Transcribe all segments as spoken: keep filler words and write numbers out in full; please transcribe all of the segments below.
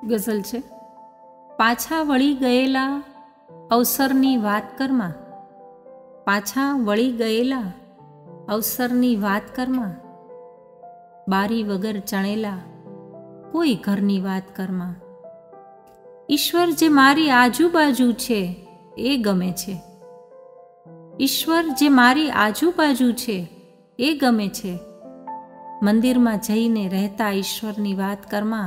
ગઝલ છે. પાછા વળી ગયેલા અવસરની વાત કરમાં, પાછા વળી ગયેલા અવસરની વાત કરમાં, બારી વગર ચણેલા કોઈ ઘરની વાત કરમાં. ઈશ્વર જે મારી આજુબાજુ છે એ ગમે છે, ઈશ્વર જે મારી આજુબાજુ છે એ ગમે છે. મંદિરમાં જઈને રહેતા ઈશ્વરની વાત કરમાં.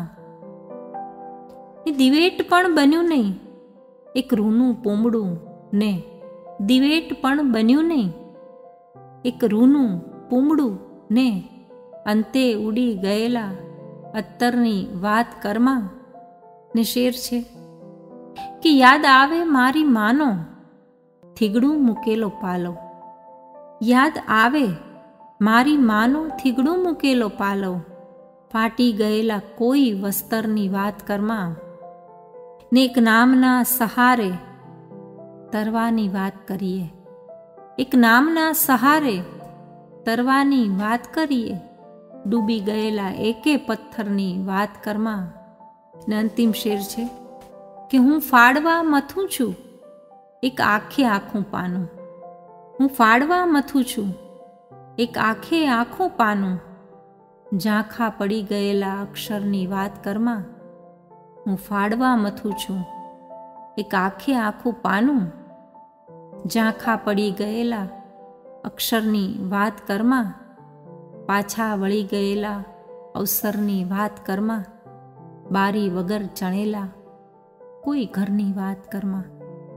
એ દિવેટ પણ બન્યું નહીં, એક રૂનું પૂમડું ને દિવેટ પણ બન્યું નહીં, એક રૂનું પૂમડું ને અંતે ઉડી ગયેલા અત્તરની વાત કરમાં. ને શેર છે કે યાદ આવે મારી માનો થીગડું મૂકેલો પાલો, યાદ આવે મારી માનો થીગડું મૂકેલો પાલો, ફાટી ગયેલા કોઈ વસ્તરની વાત કરમાં. ને એક નામના સહારે તરવાની વાત કરીએ, એક નામના સહારે તરવાની વાત કરીએ, ડૂબી ગયેલા એકે પથ્થરની વાત કરમાં. ને અંતિમ શેર છે કે હું ફાડવા મથું છું એક આખે આખું પાનું, હું ફાડવા મથું છું એક આખે આખું પાનું, ઝાંખા પડી ગયેલા અક્ષરની વાત કરમાં. હું ફાડવા મથું છું એક આખે આખું પાનું, ઝાંખા પડી ગયેલા અક્ષરની વાત કરમાં. પાછા વળી ગયેલા અવસરની વાત કરમાં, બારી વગર ચણેલા કોઈ ઘરની વાત કરમાં.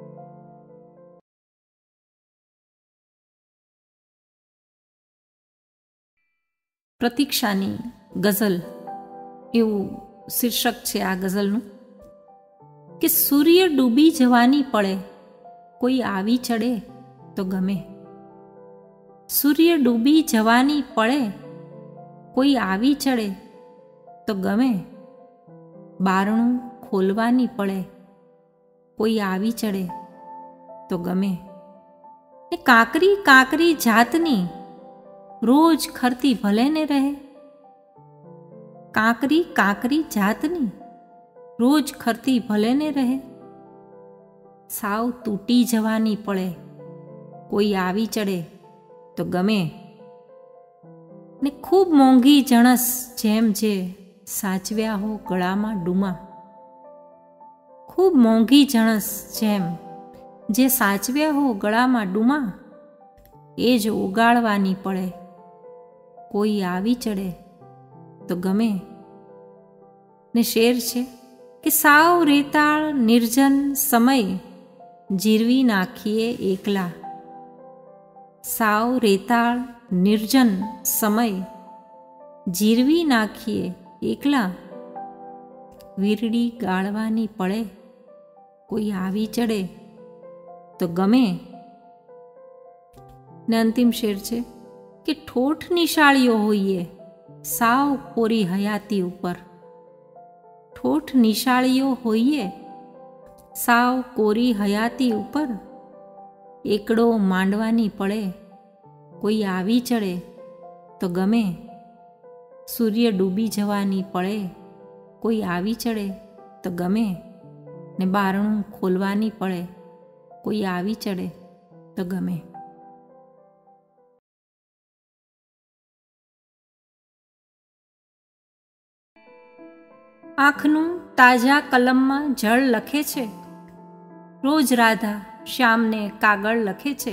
પ્રતીક્ષાની ગઝલ એવું શીર્ષક છે આ ગઝલનું. કે સૂર્ય ડૂબી જવાની પડે કોઈ આવી ચડે તો ગમે, સૂર્ય ડૂબી જવાની પડે કોઈ આવી ચડે તો ગમે, બારણું ખોલવાની પડે કોઈ આવી ચડે તો ગમે. એ કાંકરી કાંકરી જાતની રોજ ખરતી ભલે ને રહે, કાંકરી કાંકરી જાતની રોજ ખરતી ભલે ને રહે, સાવ તૂટી જવાની પડે કોઈ આવી ચડે તો ગમે. ને ખૂબ મોંઘી જણસ જેમ જે સાચવ્યા હો ગળામાં ડૂમા, ખૂબ મોંઘી જણસ જેમ જે સાચવ્યા હો ગળામાં ડૂમા, એ જ ઓગાળવાની પડે કોઈ આવી ચડે તો ગમે. ને શેર છે કે સાવ રેતાળ નિર્જન સમય જીરવી નાખીએ એકલા, સાવ રેતાળ નિર્જન સમય જીરવી નાખીએ એકલા, વીરડી ગાળવાની પડે કોઈ આવી ચડે તો ગમે. ને અંતિમ શેર છે કે ઠોઠ નિશાળીઓ હોઈએ સાવ કોરી હયાતી ઉપર, ઠોઠ નિશાળીઓ હોઈએ સાવ કોરી હયાતી ઉપર, એકડો માંડવાની પડે કોઈ આવી ચડે તો ગમે, સૂર્ય ડૂબી જવાની પડે કોઈ આવી ચડે તો ગમે, ને બારણું ખોલવાની પડે કોઈ આવી ચડે તો ગમે. આંખનું તાજા કલમમાં જળ લખે છે, રોજ રાધા શ્યામને કાગળ લખે છે.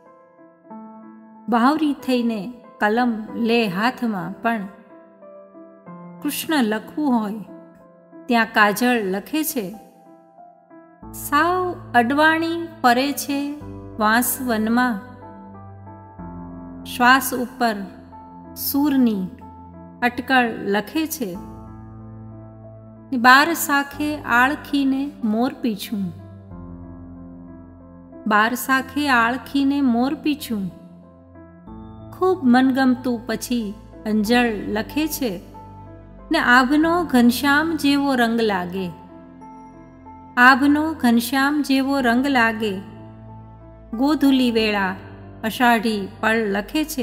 બાવરી થઈને કલમ લે હાથમાં, પણ કૃષ્ણ લખવું હોય ત્યાં કાજળ લખે છે. સાવ અડવાણી ફરે છે વાંસવનમાં, શ્વાસ ઉપર સૂરની અટકળ લખે છે. બાર સાખે આળખીને મોર પીછું, બાર સાખે આળખીને મોર પીછું, ખૂબ મનગમતું પછી અંજળ લખે છે. ને આભનો ઘનશ્યામ જેવો રંગ લાગે, આભનો ઘનશ્યામ જેવો રંગ લાગે, ગોધુલી વેળા અષાઢી પળ લખે છે.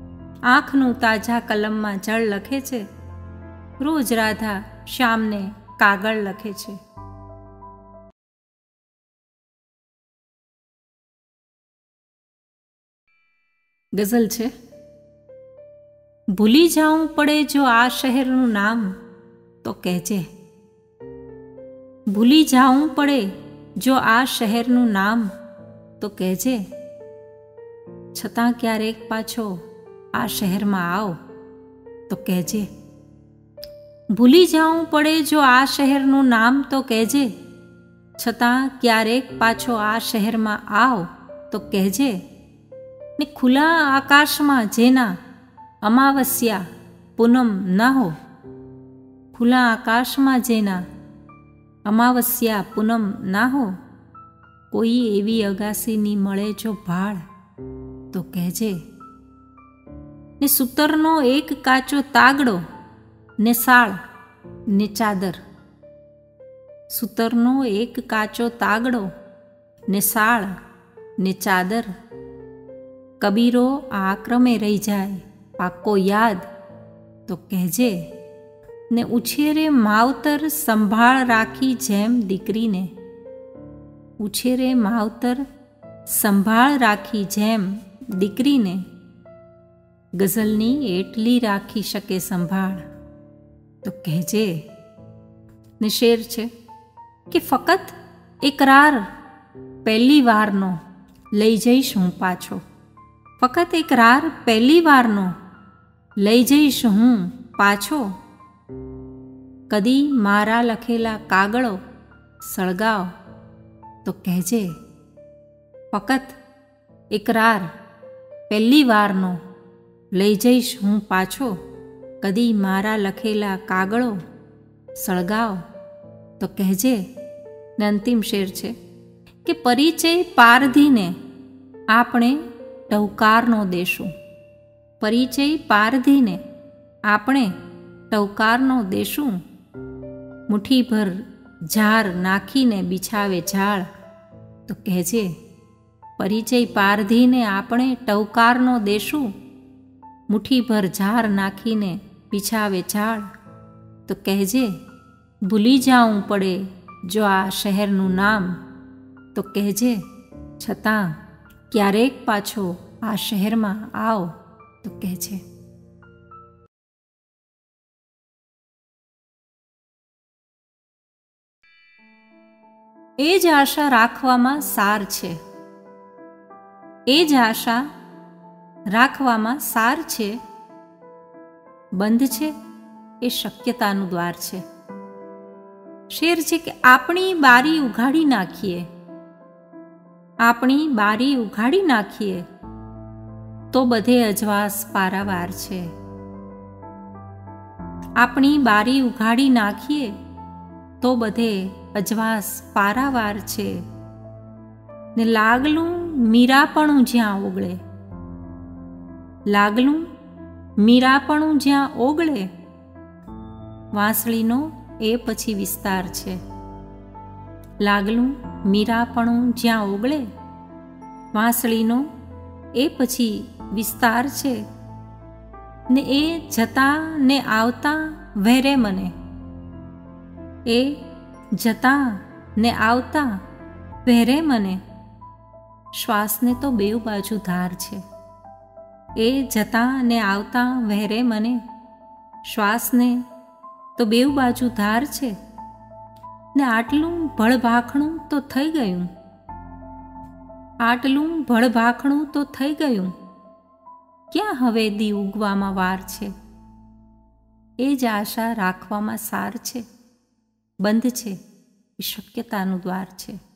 આંખનું તાજા કલમમાં જળ લખે છે. રોજ રાધા શ્યામને કાગળ લખે છે. ગઝલ છે. ભૂલી જાઉં પડે જો આ શહેરનું નામ તો કહેજે. ભૂલી જાઉં પડે જો આ શહેરનું નામ તો કહેજે. છતાં ક્યારેક પાછો આ શહેરમાં આવ તો કહેજે. ભૂલી જાઉં પડે જો આ શહેરનું નામ તો કહેજે. છતાં ક્યારેક પાછો આ શહેરમાં આવ તો કહેજે. ને ખુલ્લા આકાશમાં જેના અમાવસ્યા પૂનમ ના હો, ખુલ્લા આકાશમાં જેના અમાવસ્યા પૂનમ ના હો, કોઈ એવી અગાસીની મળે જો ભાળ તો કહેજે. ને સૂતરનો એક કાચો તાગડો ને સાળ ને ચાદર. સૂતરનો એક કાચો તાગડો ને સાળ ને ચાદર. કબીરો આ ક્રમે રહી જાય પાકો યાદ તો કહેજે. ને ઉછેરે માવતર સંભાળ રાખી જેમ દીકરીને. ઉછેરે માવતર સંભાળ રાખી જેમ દીકરીને. ગઝલની એટલી રાખી શકે સંભાળ તો કહેજે. ને શેર છે કે ફકત એકરાર પહેલી વારનો લઈ જઈશ હું પાછો. ફકત એકરાર પહેલી વારનો લઈ જઈશ હું પાછો. કદી મારા લખેલા કાગળો સળગાવ તો કહેજે. ફકત એકરાર પહેલી વારનો લઈ જઈશ હું પાછો. કદી મારા લખેલા કાગળો સળગાવ તો કહેજે. ને અંતિમ શેર છે કે પરિચય પારધીને આપણે ટહુકારનો દેશું. પરિચય પારધીને આપણે ટહુકારનો દેશું. મુઠ્ઠીભર ઝાર નાખીને બિછાવે ઝાડ તો કહેજે. પરિચય પારધીને આપણે ટહુકારનો દેશું. મુઠ્ઠીભર ઝાર નાખીને બિછાવે ઝાડ તો કહેજે. ભૂલી જાઉં પડે જો આ શહેરનું નામ તો કહેજે. છતાં ક્યારેક પાછો આ શહેરમાં આવ તો કહેજે. એ જ આશા રાખવામાં સાર છે. એ જ આશા રાખવામાં સાર છે. બંધ છે એ શક્યતાનું દ્વાર છે. શેર છે કે આપણી બારી ઉઘાડી નાખીએ. આપણી બારી ઉઘાડી નાખીએ તો બધે અજવાસ પારાવાર છે. આપણી બારી ઉઘાડી નાખીએ તો બધે અજવાસ પારાવાર છે. ને લાગલું મીરાપણું જ્યાં ઓગળે. લાગલું મીરાપણું જ્યાં ઓગળે વાંસળીનો એ પછી વિસ્તાર છે. લાગલું મીરાપણું જ્યાં ઓગળે વાંસળીનો એ પછી વિસ્તાર છે. ને એ જતા ને આવતા વહેરે મને. એ જતા ને આવતા વહેરે મને. શ્વાસને તો બેઉ બાજુ ધાર છે. એ જતા ને આવતા વહેરે મને. શ્વાસને તો બેઉ બાજુ ધાર છે. ને આટલું ભળભાખણું તો થઈ ગયું. આટલું ભળભાખણું તો થઈ ગયું. ક્યાં હવે દી ઉગવામાં વાર છે. એ જ આશા રાખવામાં સાર છે. બંધ છે એ શક્યતાનું દ્વાર છે.